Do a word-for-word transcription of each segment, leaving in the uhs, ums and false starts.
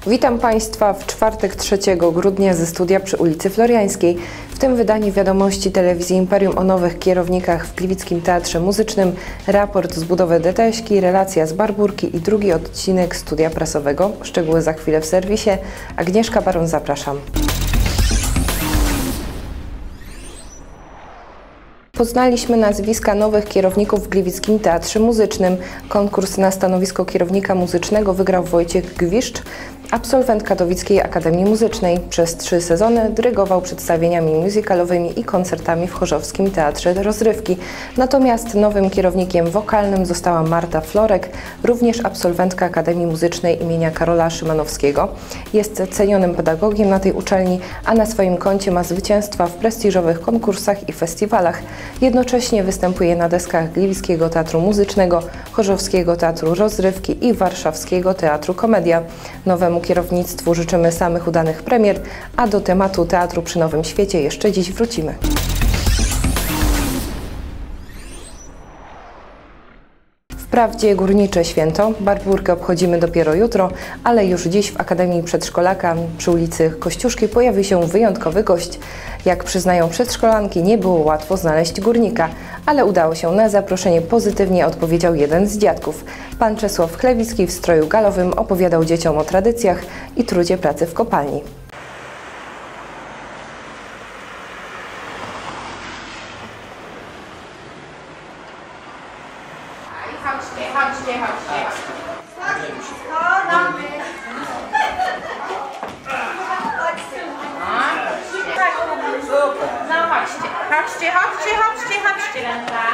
Witam Państwa w czwartek trzeciego grudnia ze studia przy ulicy Floriańskiej. W tym wydaniu wiadomości telewizji Imperium o nowych kierownikach w Gliwickim Teatrze Muzycznym, raport z budowy Deteśki, relacja z Barbórki i drugi odcinek studia prasowego. Szczegóły za chwilę w serwisie. Agnieszka Baron, zapraszam. Poznaliśmy nazwiska nowych kierowników w Gliwickim Teatrze Muzycznym. Konkurs na stanowisko kierownika muzycznego wygrał Wojciech Gwiszcz, absolwent Katowickiej Akademii Muzycznej. Przez trzy sezony dyrygował przedstawieniami musicalowymi i koncertami w Chorzowskim Teatrze Rozrywki. Natomiast nowym kierownikiem wokalnym została Marta Florek, również absolwentka Akademii Muzycznej imienia Karola Szymanowskiego. Jest cenionym pedagogiem na tej uczelni, a na swoim koncie ma zwycięstwa w prestiżowych konkursach i festiwalach. Jednocześnie występuje na deskach Gliwickiego Teatru Muzycznego, Chorzowskiego Teatru Rozrywki i Warszawskiego Teatru Komedia. Nowemu kierownictwu życzymy samych udanych premier, a do tematu teatru przy Nowym Świecie jeszcze dziś wrócimy. Wprawdzie górnicze święto, Barbórkę obchodzimy dopiero jutro, ale już dziś w Akademii Przedszkolaka przy ulicy Kościuszki pojawi się wyjątkowy gość. Jak przyznają przedszkolanki, nie było łatwo znaleźć górnika, ale udało się. Na zaproszenie pozytywnie odpowiedział jeden z dziadków. Pan Czesław Chlewicki w stroju galowym opowiadał dzieciom o tradycjach i trudzie pracy w kopalni. Chodźcie, chodźcie, chodźcie. Schodamy. No chodźcie, chodźcie, chodźcie, chodźcie, chodźcie. Ręka.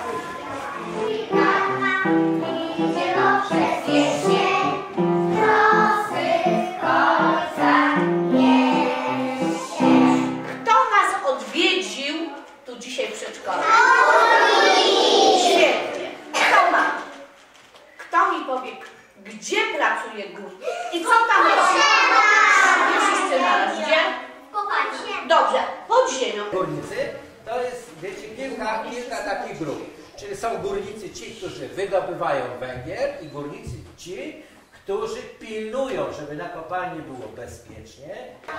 Kto nas odwiedził tu dzisiaj w przedszkolu? Świetnie. Kto ma? Kto mi powie, gdzie pracuje górnik i co tam robi? Nie wszyscy naraz. Gdzie? Dobrze, pod ziemią. Górnicy to jest, wiecie, kilka, kilka takich grup. Czyli są górnicy ci, którzy wydobywają węgiel i górnicy ci, którzy pilnują, żeby na kopalni było bezpiecznie.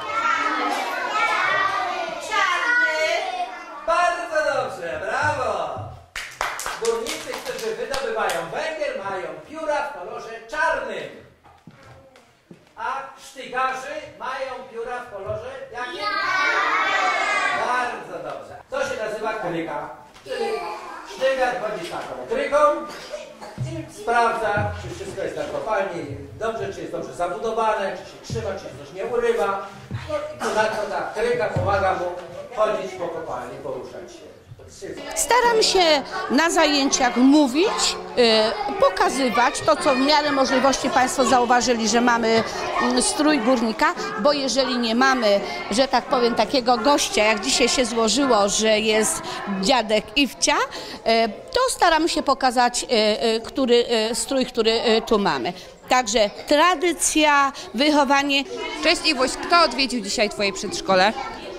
Czarny. Bardzo dobrze, brawo! Górnicy, którzy wydobywają węgiel, mają pióra w kolorze czarnym. A sztygarzy mają pióra w kolorze jakim? Bardzo dobrze. To się nazywa kryka. Czyli sztygar chodzi z taką kryką i sprawdza, czy wszystko jest na kopalni dobrze, czy jest dobrze zabudowane, czy się trzyma, czy się coś nie urywa. No i ponadto ta kryka pomaga mu chodzić po kopalni, poruszać się. Staram się na zajęciach mówić, y, pokazywać to, co w miarę możliwości Państwo zauważyli, że mamy y, strój górnika, bo jeżeli nie mamy, że tak powiem, takiego gościa, jak dzisiaj się złożyło, że jest dziadek Iwcia, y, to staramy się pokazać, y, y, który y, strój, który y, tu mamy. Także tradycja, wychowanie. Cześć Iwuś, kto odwiedził dzisiaj Twoje przedszkole?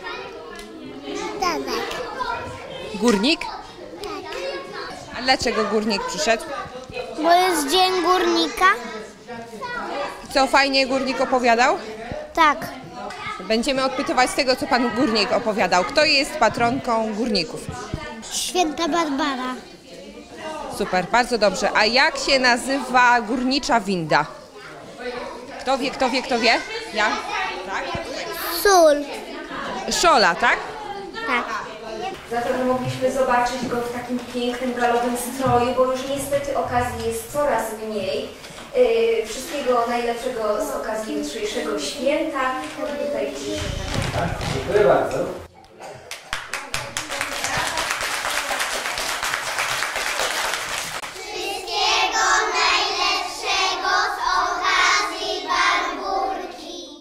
Danek. Górnik? A dlaczego górnik przyszedł? Bo jest Dzień Górnika? Co fajnie górnik opowiadał? Tak. Będziemy odpytywać z tego, co pan górnik opowiadał. Kto jest patronką górników? Święta Barbara. Super, bardzo dobrze. A jak się nazywa górnicza winda? Kto wie, kto wie, kto wie? Ja? Tak? Sól. Szola, tak? Tak. Za to, że mogliśmy zobaczyć go w takim pięknym galowym stroju, bo już niestety okazji jest coraz mniej. Yy, wszystkiego najlepszego z okazji jutrzejszego święta. Tutaj Tak, dziękuję bardzo. Wszystkiego najlepszego z okazji Barbórki.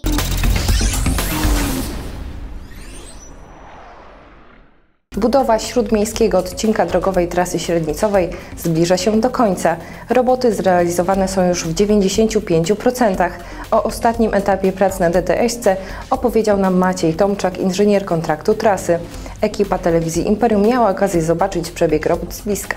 Budowa śródmiejskiego odcinka drogowej trasy średnicowej zbliża się do końca. Roboty zrealizowane są już w dziewięćdziesięciu pięciu procentach. O ostatnim etapie prac na Deteśce opowiedział nam Maciej Tomczak, inżynier kontraktu trasy. Ekipa telewizji Imperium miała okazję zobaczyć przebieg robót z bliska.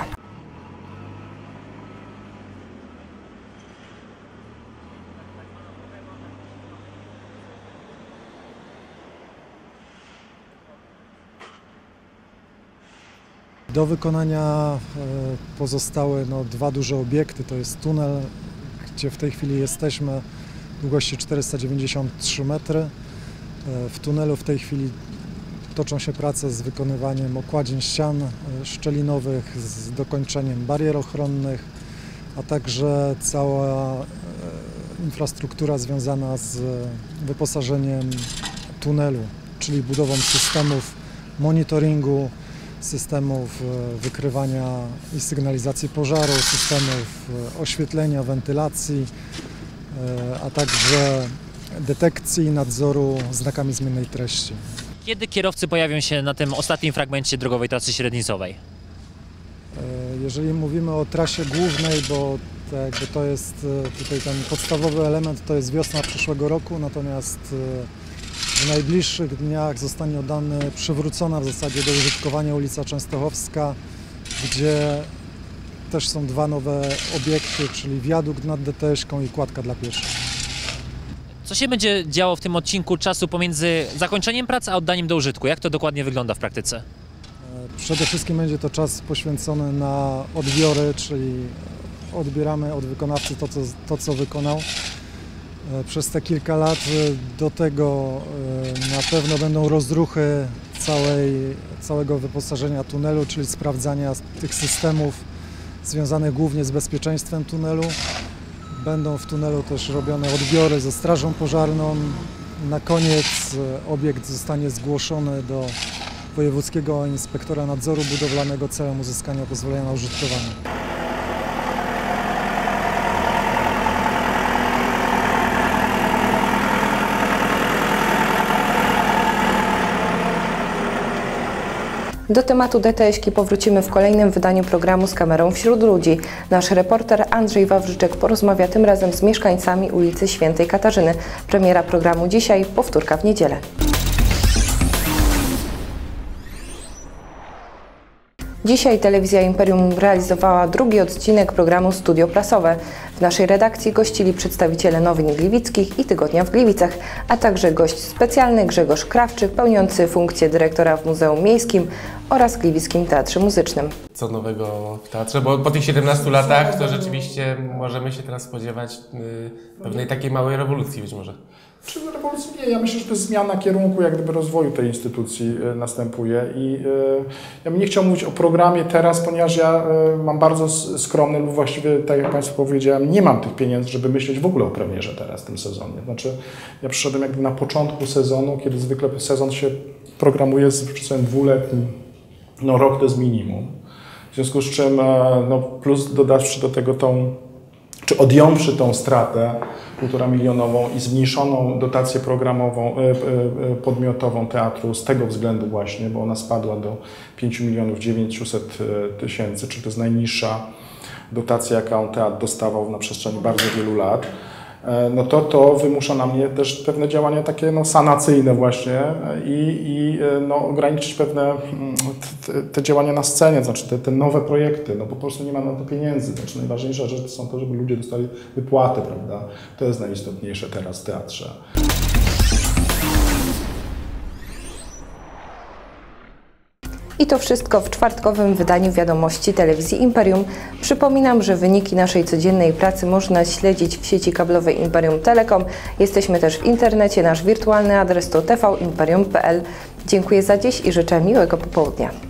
Do wykonania pozostały no, dwa duże obiekty, to jest tunel, gdzie w tej chwili jesteśmy, długości czterysta dziewięćdziesiąt trzy metry. W tunelu w tej chwili toczą się prace z wykonywaniem okładzin ścian szczelinowych, z dokończeniem barier ochronnych, a także cała infrastruktura związana z wyposażeniem tunelu, czyli budową systemów monitoringu, systemów wykrywania i sygnalizacji pożaru, systemów oświetlenia, wentylacji, a także detekcji i nadzoru znakami zmiennej treści. Kiedy kierowcy pojawią się na tym ostatnim fragmencie drogowej trasy średnicowej? Jeżeli mówimy o trasie głównej, bo to, jakby to jest tutaj ten podstawowy element, to jest wiosna przyszłego roku, natomiast w najbliższych dniach zostanie oddany, przywrócona w zasadzie do użytkowania ulica Częstochowska, gdzie też są dwa nowe obiekty, czyli wiadukt nad D T S-ką i kładka dla pieszych. Co się będzie działo w tym odcinku czasu pomiędzy zakończeniem prac a oddaniem do użytku? Jak to dokładnie wygląda w praktyce? Przede wszystkim będzie to czas poświęcony na odbiory, czyli odbieramy od wykonawcy to, co, to, co wykonał przez te kilka lat. Do tego na pewno będą rozruchy całej, całego wyposażenia tunelu, czyli sprawdzania tych systemów związanych głównie z bezpieczeństwem tunelu. Będą w tunelu też robione odbiory ze strażą pożarną. Na koniec obiekt zostanie zgłoszony do Wojewódzkiego Inspektora Nadzoru Budowlanego celem uzyskania pozwolenia na użytkowanie. Do tematu D T S-ki powrócimy w kolejnym wydaniu programu Z kamerą wśród ludzi. Nasz reporter Andrzej Wawrzyczek porozmawia tym razem z mieszkańcami ulicy Świętej Katarzyny. Premiera programu dzisiaj, powtórka w niedzielę. Dzisiaj telewizja Imperium realizowała drugi odcinek programu Studio Prasowe. W naszej redakcji gościli przedstawiciele Nowin Gliwickich i Tygodnia w Gliwicach, a także gość specjalny Grzegorz Krawczyk, pełniący funkcję dyrektora w Muzeum Miejskim oraz Gliwickim Teatrze Muzycznym. Co nowego w teatrze? Bo po tych siedemnastu latach to rzeczywiście możemy się teraz spodziewać y, pewnej takiej małej rewolucji być może. Czy rewolucji nie? Ja myślę, że to jest zmiana kierunku jak gdyby rozwoju tej instytucji y, następuje i y, ja bym nie chciał mówić o programie teraz, ponieważ ja y, mam bardzo skromny lub właściwie, tak jak Państwu powiedziałem, nie mam tych pieniędzy, żeby myśleć w ogóle o premierze teraz w tym sezonie. Znaczy ja przyszedłem jakby na początku sezonu, kiedy zwykle sezon się programuje z przedziałem dwuletnim, no rok to jest minimum. W związku z czym, no plus dodawszy do tego tą, czy odjąwszy tą stratę półtora milionową i zmniejszoną dotację programową, podmiotową teatru z tego względu właśnie, bo ona spadła do pięć milionów dziewięćset tysięcy, czyli to jest najniższa dotacja, jaką teatr dostawał na przestrzeni bardzo wielu lat. No to to wymusza na mnie też pewne działania takie no, sanacyjne właśnie i, i no, ograniczyć pewne te, te działania na scenie, znaczy te, te nowe projekty, no po prostu nie ma na to pieniędzy. Znaczy najważniejsze rzeczy są to, żeby ludzie dostali wypłaty, prawda? To jest najistotniejsze teraz w teatrze. I to wszystko w czwartkowym wydaniu wiadomości telewizji Imperium. Przypominam, że wyniki naszej codziennej pracy można śledzić w sieci kablowej Imperium Telekom. Jesteśmy też w internecie. Nasz wirtualny adres to t v imperium kropka p l. Dziękuję za dziś i życzę miłego popołudnia.